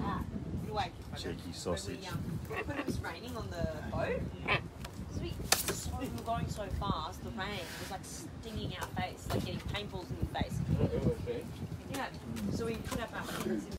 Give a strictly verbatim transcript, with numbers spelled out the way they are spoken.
Cheeky sausage. When it was raining on the boat, because we, so, we were going so fast, the rain was like stinging our face, like getting paintballs in your face. Yeah. So we put up our hands in